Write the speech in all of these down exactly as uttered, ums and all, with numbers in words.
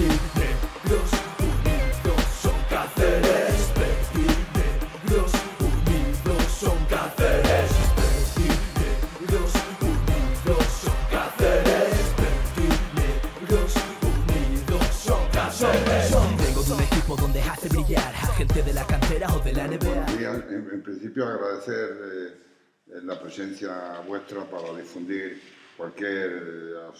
Negros unidos son Cáceres. Negros unidos son Cáceres. Negros unidos son Cáceres. Negros unidos son Cáceres. Vengo de un equipo donde hace brillar a gente de la cantera o de la N B A. Buenos días. En, en principio agradecer eh, la presencia vuestra para difundir cualquier eh,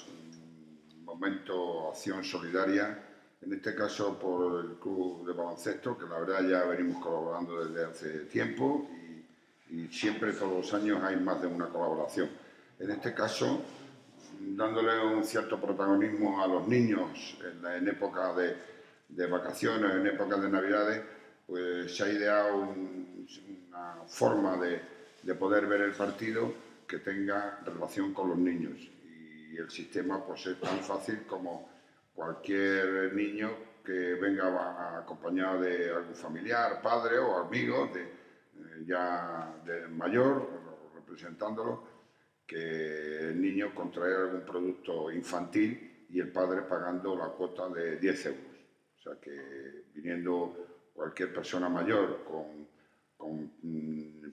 momento, acción solidaria, en este caso por el Club de Baloncesto, que la verdad ya venimos colaborando desde hace tiempo y, y siempre, todos los años, hay más de una colaboración. En este caso, dándole un cierto protagonismo a los niños en, la, en época de, de vacaciones, en época de Navidades, pues se ha ideado un, una forma de, de poder ver el partido que tenga relación con los niños. Y el sistema pues es tan fácil como cualquier niño que venga acompañado de algún familiar, padre o amigo de, eh, ya de mayor, representándolo, que el niño contrae algún producto infantil y el padre pagando la cuota de diez euros. O sea que viniendo cualquier persona mayor con, con mm,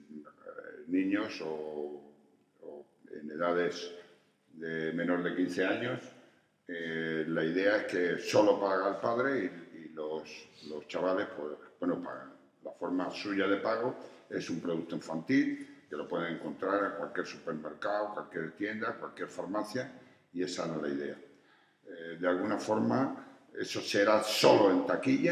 niños o, o en edades de menor de quince años, eh, la idea es que solo paga el padre y, y los, los chavales pues, bueno, pagan. La forma suya de pago es un producto infantil que lo pueden encontrar en cualquier supermercado, cualquier tienda, cualquier farmacia, y esa no es la idea. Eh, de alguna forma, eso será solo en taquilla.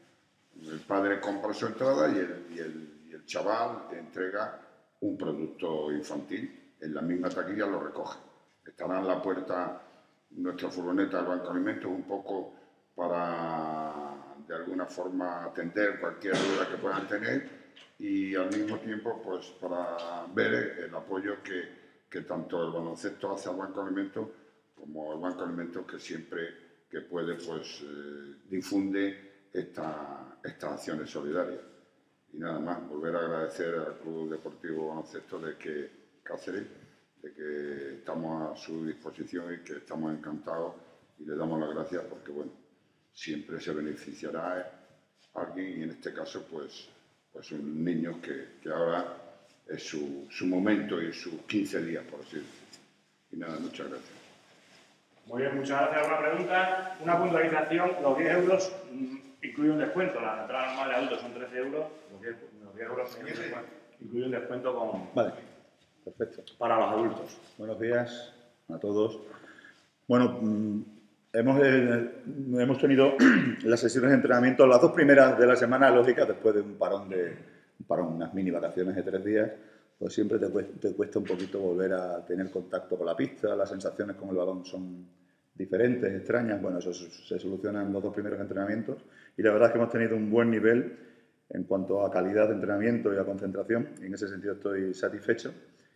El padre compra su entrada y el, y el, y el chaval entrega un producto infantil. En la misma taquilla lo recoge. Estará en la puerta nuestra furgoneta del Banco de Alimentos un poco para, de alguna forma, atender cualquier duda que puedan tener y al mismo tiempo pues, para ver el apoyo que, que tanto el baloncesto hace al Banco de Alimentos como el Banco de Alimentos que siempre que puede pues, eh, difunde esta, estas acciones solidarias. Y nada más, volver a agradecer al Club Deportivo Baloncesto de que Cáceres, de que estamos a su disposición y que estamos encantados y le damos las gracias porque, bueno, siempre se beneficiará alguien y en este caso, pues, pues un niño que, que ahora es su, su momento y sus quince días, por así decirlo. Y nada, muchas gracias. Muy bien, muchas gracias. ¿Alguna pregunta? Una puntualización, los diez euros incluye un descuento. La entrada normal de adultos son trece euros, los diez, los diez euros incluye un descuento con... Vale. Perfecto. Para los adultos. Buenos días a todos. Bueno, hemos, eh, hemos tenido las sesiones de entrenamiento, las dos primeras de la semana, lógicas, después de un parón de un parón, unas mini vacaciones de tres días, pues siempre te cuesta, te cuesta un poquito volver a tener contacto con la pista, las sensaciones con el balón son diferentes, extrañas. Bueno, eso se soluciona en los dos primeros entrenamientos y la verdad es que hemos tenido un buen nivel en cuanto a calidad de entrenamiento y a concentración y en ese sentido estoy satisfecho.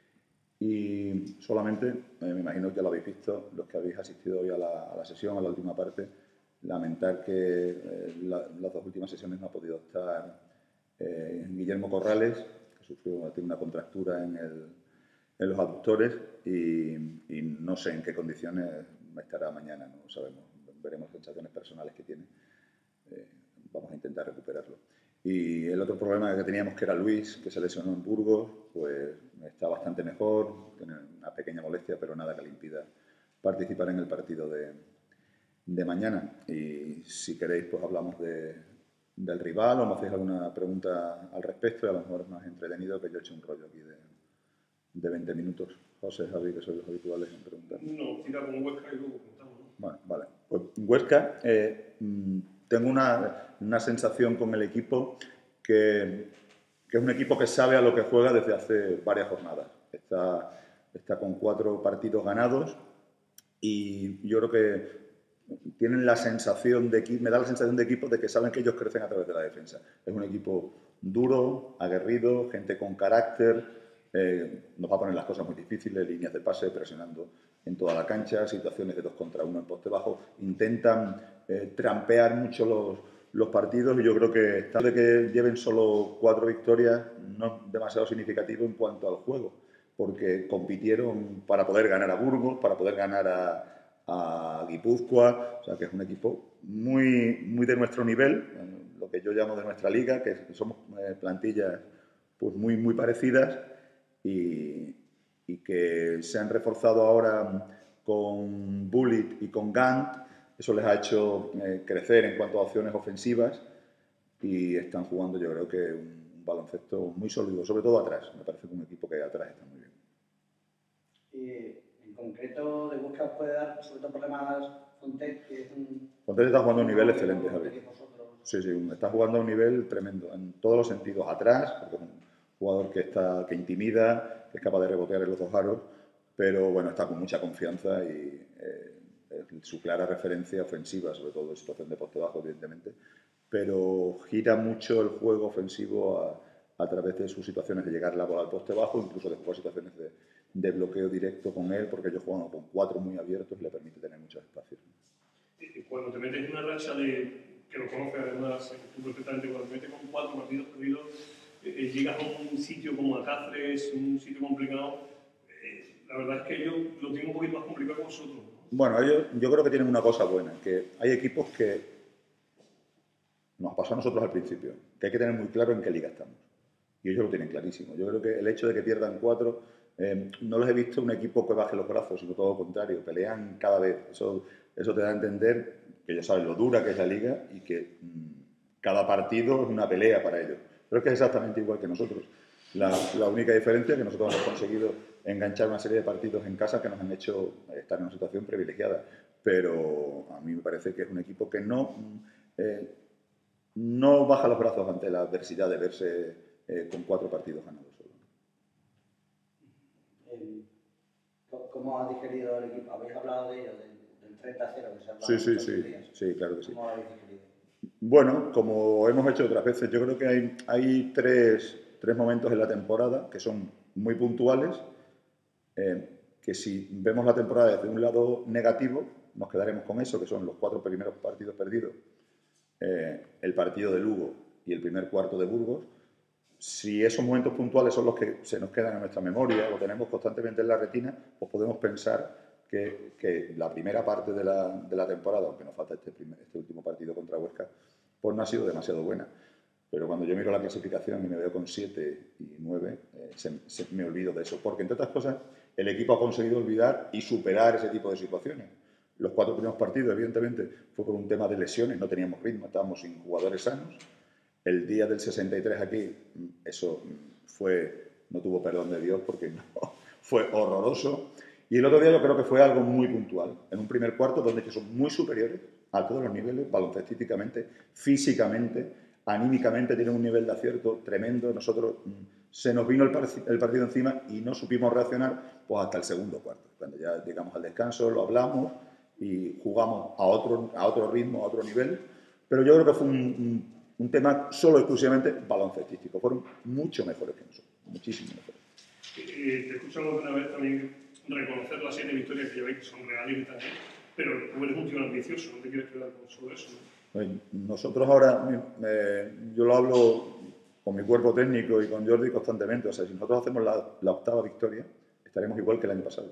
Y solamente, eh, me imagino que lo habéis visto, los que habéis asistido hoy a la, a la sesión, a la última parte, lamentar que eh, la, las dos últimas sesiones no ha podido estar eh, Guillermo Corrales, que sufrió tiene una contractura en, el, en los aductores y, y no sé en qué condiciones estará mañana, no sabemos, veremos sensaciones personales que tiene, eh, vamos a intentar recuperarlo. Y el otro problema que teníamos, que era Luis, que se lesionó en Burgos, pues está bastante mejor, tiene una pequeña molestia, pero nada que le impida participar en el partido de, de mañana. Y si queréis, pues hablamos de, del rival o me hacéis alguna pregunta al respecto y a lo mejor es más entretenido que yo he hecho un rollo aquí de, de veinte minutos. José, Javi, que sois los habituales en preguntar. No, tira con Huesca y luego contamos, ¿no? Bueno, vale. Pues Huesca... Eh, tengo una, una sensación con el equipo que, que es un equipo que sabe a lo que juega desde hace varias jornadas. Está, está con cuatro partidos ganados y yo creo que tienen la sensación de me da la sensación de equipo de que saben que ellos crecen a través de la defensa. Es un equipo duro, aguerrido, gente con carácter, eh, nos va a poner las cosas muy difíciles, líneas de pase, presionando en toda la cancha, situaciones de dos contra uno en poste bajo, intentan eh, trampear mucho los, los partidos y yo creo que está de que lleven solo cuatro victorias no es demasiado significativo en cuanto al juego, porque compitieron para poder ganar a Burgos, para poder ganar a, a Guipúzcoa, o sea que es un equipo muy, muy de nuestro nivel, lo que yo llamo de nuestra liga, que somos eh, plantillas pues muy, muy parecidas y, y que se han reforzado ahora con Bullet y con Gant. Eso les ha hecho eh, crecer en cuanto a opciones ofensivas y están jugando, yo creo que un, un baloncesto muy sólido, sobre todo atrás. Me parece que un equipo que atrás está muy bien. Y en concreto, de Huesca os puede dar sobre todo problemas Fontec, que es un... Fontec está jugando a un nivel excelente, que Javier. vosotros... Sí, sí, está jugando a un nivel tremendo, en todos los sentidos. Atrás, porque es un jugador que, está, que intimida, que es capaz de rebotear en los dos aros, pero bueno, está con mucha confianza y eh, es su clara referencia ofensiva, sobre todo en situación de poste bajo, evidentemente, pero gira mucho el juego ofensivo a, a través de sus situaciones de llegar la bola al poste bajo, incluso de jugar situaciones de, de bloqueo directo con él, porque ellos juegan con cuatro muy abiertos y le permite tener muchos espacios. Y cuando te metes en una racha de, que lo conoces además tú perfectamente, cuando te metes con cuatro partidos perdidos, eh, llegas a un sitio como Alcáceres, un sitio complicado, eh, la verdad es que yo lo tengo un poquito más complicado que vosotros, ¿no? Bueno, ellos, yo creo que tienen una cosa buena, que hay equipos que nos pasó a nosotros al principio, que hay que tener muy claro en qué liga estamos. Y ellos lo tienen clarísimo. Yo creo que el hecho de que pierdan cuatro, eh, no les he visto un equipo que baje los brazos, sino todo lo contrario, pelean cada vez. Eso, eso te da a entender que ellos saben lo dura que es la liga y que mmm, cada partido es una pelea para ellos. Pero es que es exactamente igual que nosotros. La, la única diferencia es que nosotros hemos conseguido enganchar una serie de partidos en casa que nos han hecho estar en una situación privilegiada. Pero a mí me parece que es un equipo que no, eh, no baja los brazos ante la adversidad de verse eh, con cuatro partidos ganados solo. Eh, ¿Cómo ha digerido el equipo? ¿Habéis hablado de ello, del, del treinta a cero que se ha hablado? Sí, sí, sí, sí, claro que sí. ¿Cómo lo habéis digerido? Bueno, como hemos hecho otras veces, yo creo que hay, hay tres, tres momentos en la temporada que son muy puntuales, eh, que si vemos la temporada desde un lado negativo, nos quedaremos con eso, que son los cuatro primeros partidos perdidos, eh, el partido de Lugo y el primer cuarto de Burgos. Si esos momentos puntuales son los que se nos quedan en nuestra memoria, lo tenemos constantemente en la retina, pues podemos pensar que, que la primera parte de la, de la temporada, aunque nos falta este, primer, este último partido contra Huesca, pues no ha sido demasiado buena. Pero cuando yo miro la clasificación y me veo con siete y nueve, eh, se, se, me olvido de eso. Porque, entre otras cosas, el equipo ha conseguido olvidar y superar ese tipo de situaciones. Los cuatro primeros partidos, evidentemente, fue por un tema de lesiones, no teníamos ritmo, estábamos sin jugadores sanos. El día del sesenta y tres aquí, eso fue, no tuvo perdón de Dios porque no, fue horroroso. Y el otro día yo creo que fue algo muy puntual, en un primer cuarto donde ellos son muy superiores a todos los niveles, baloncestísticamente, físicamente, anímicamente, tienen un nivel de acierto tremendo. Nosotros se nos vino el, par el partido encima y no supimos reaccionar pues hasta el segundo cuarto. Cuando ya llegamos al descanso, lo hablamos y jugamos a otro, a otro ritmo, a otro nivel. Pero yo creo que fue un, un, un tema solo exclusivamente baloncestístico. Fueron mucho mejores que nosotros, muchísimo mejores. Eh, te he escuchado alguna vez también reconocer las siete victorias que lleváis, que son reales también, pero tú eres un tío ambicioso, no te quieres quedar con solo eso, ¿no? Nosotros ahora, eh, yo lo hablo con mi cuerpo técnico y con Jordi constantemente, o sea, si nosotros hacemos la, la octava victoria, estaremos igual que el año pasado,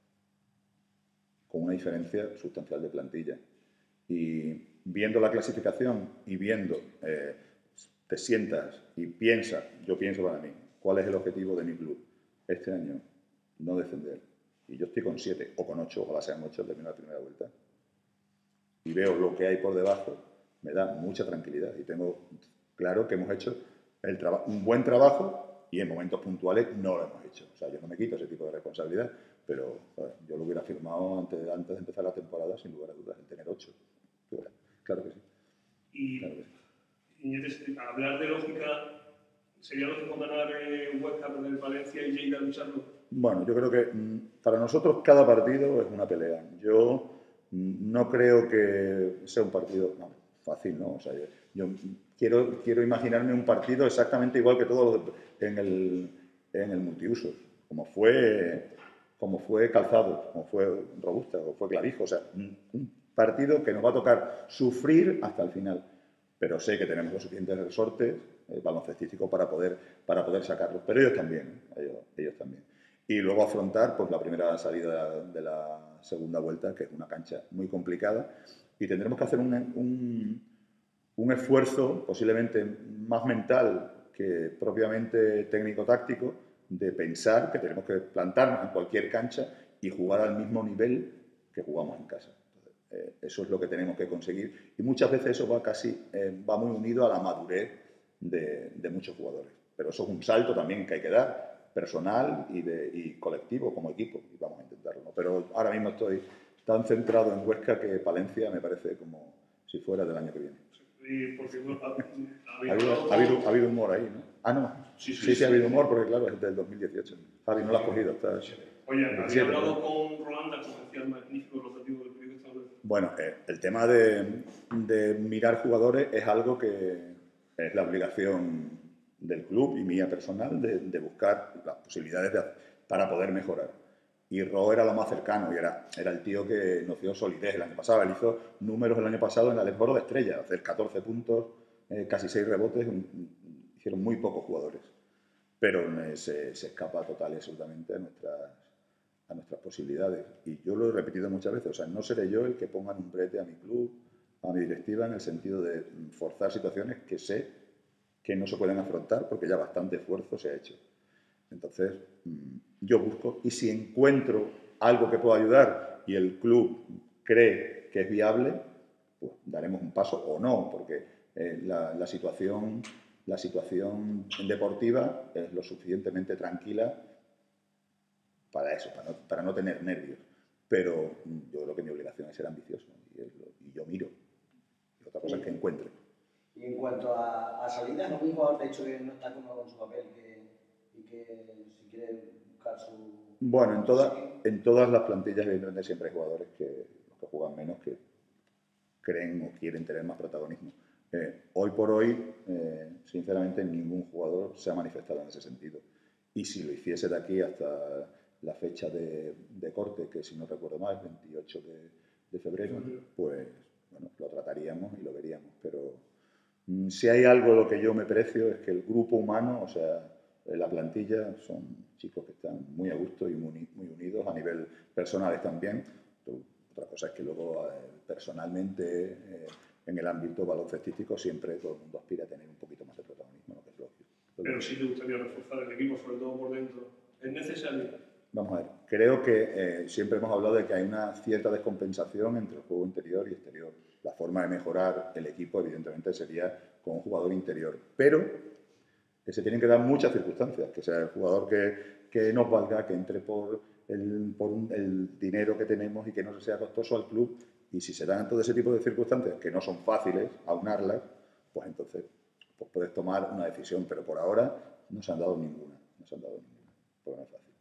con una diferencia sustancial de plantilla. Y viendo la clasificación y viendo, eh, te sientas y piensas, yo pienso para mí, ¿cuál es el objetivo de mi club este año? No descender. Y yo estoy con siete o con ocho, ojalá sean ocho al terminar la primera vuelta. Y veo lo que hay por debajo, me da mucha tranquilidad. Y tengo claro que hemos hecho el un buen trabajo y en momentos puntuales no lo hemos hecho. O sea, yo no me quito ese tipo de responsabilidad, pero joder, yo lo hubiera firmado antes, antes de empezar la temporada, sin lugar a dudas, el tener ocho. Claro que sí. Y, claro que sí. y hablar de lógica, ¿sería lógico ganar eh, Huesca, perder Valencia y Lleida lucharlo? Bueno, yo creo que para nosotros cada partido es una pelea. Yo no creo que sea un partido no, fácil, ¿no? O sea, yo, yo quiero, quiero imaginarme un partido exactamente igual que todos los en el, en el multiusos, como fue, como fue Calzado, como fue Robusta, como fue Clavijo. O sea, un, un partido que nos va a tocar sufrir hasta el final. Pero sé que tenemos los suficientes resortes eh, baloncestísticos para poder, para poder sacarlos. Pero ellos también, ¿eh? ellos, ellos también. y luego afrontar pues, la primera salida de la segunda vuelta, que es una cancha muy complicada, y tendremos que hacer un, un, un esfuerzo posiblemente más mental que propiamente técnico-táctico, de pensar que tenemos que plantarnos en cualquier cancha y jugar al mismo nivel que jugamos en casa. Entonces, eh, eso es lo que tenemos que conseguir, y muchas veces eso va casi eh, va muy unido a la madurez de, de muchos jugadores. Pero eso es un salto también que hay que dar, personal y, de, y colectivo como equipo, y vamos a intentarlo, ¿no? Pero ahora mismo estoy tan centrado en Huesca que Palencia me parece como si fuera del año que viene. Y por cierto, ha, ha, habido, ha, habido, ha habido humor ahí, ¿no? Ah, no. Sí, sí, sí, sí ha habido humor porque, claro, es del dos mil dieciocho. Javi, no lo has cogido. Está, Oye, ¿había hablado con Rolanda, como decía el magnífico rotativo del periódico estadounidense? Bueno, eh, el tema de, de mirar jugadores es algo que es la obligación del club y mía personal de, de buscar las posibilidades de, para poder mejorar. Y Ro era lo más cercano y era, era el tío que nos dio solidez el año pasado. Él hizo números el año pasado en el Esboro de Estrella, hacer catorce puntos, eh, casi seis rebotes, un, hicieron muy pocos jugadores. Pero eh, se, se escapa total y absolutamente a nuestras, a nuestras posibilidades. Y yo lo he repetido muchas veces, o sea, no seré yo el que ponga en un brete a mi club, a mi directiva, en el sentido de forzar situaciones que sé que no se pueden afrontar porque ya bastante esfuerzo se ha hecho. Entonces, yo busco, y si encuentro algo que pueda ayudar y el club cree que es viable, pues daremos un paso o no, porque eh, la, la, situación, la situación deportiva es lo suficientemente tranquila para eso, para no, para no tener nervios. Pero yo creo que mi obligación es ser ambicioso y, es lo, y yo miro. Y otra cosa es que encuentre. Y en cuanto a, a salidas, algún jugador de hecho que no está cómodo con su papel que, y que si quiere buscar su... Bueno, en, toda, en todas las plantillas evidentemente siempre hay jugadores que, que juegan menos, que creen o quieren tener más protagonismo. Eh, hoy por hoy, eh, sinceramente, ningún jugador se ha manifestado en ese sentido. Y si lo hiciese de aquí hasta la fecha de, de corte, que si no recuerdo mal, el veintiocho de, de febrero, pues bueno, lo trataríamos y lo veríamos. Pero si hay algo lo que yo me precio es que el grupo humano, o sea, la plantilla, son chicos que están muy a gusto y muy, muy unidos a nivel personales también. Otra cosa es que luego eh, personalmente eh, en el ámbito baloncestístico siempre todo el mundo aspira a tener un poquito más de protagonismo, ¿no? Que es lógico. Pero sí te gustaría reforzar el equipo, sobre todo por dentro. ¿Es necesario? Vamos a ver, creo que eh, siempre hemos hablado de que hay una cierta descompensación entre el juego interior y exterior. La forma de mejorar el equipo, evidentemente, sería con un jugador interior. Pero que se tienen que dar muchas circunstancias, que sea el jugador que, que nos valga, que entre por, el, por un, el dinero que tenemos y que no sea costoso al club. Y si se dan todo ese tipo de circunstancias, que no son fáciles aunarlas, pues entonces pues puedes tomar una decisión. Pero por ahora no se han dado ninguna. No se han dado ninguna, porque no es fácil.